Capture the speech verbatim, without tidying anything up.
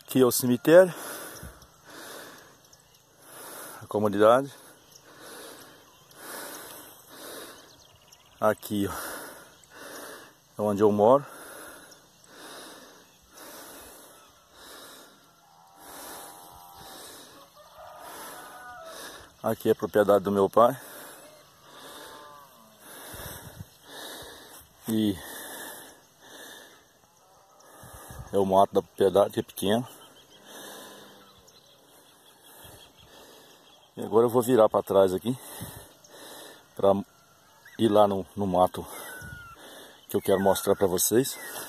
Aqui é o cemitério, a comunidade. Aqui ó, é onde eu moro. Aqui é a propriedade do meu pai. E é o mato da propriedade, que é pequeno. E agora eu vou virar para trás aqui para ir lá no, no mato que eu quero mostrar para vocês.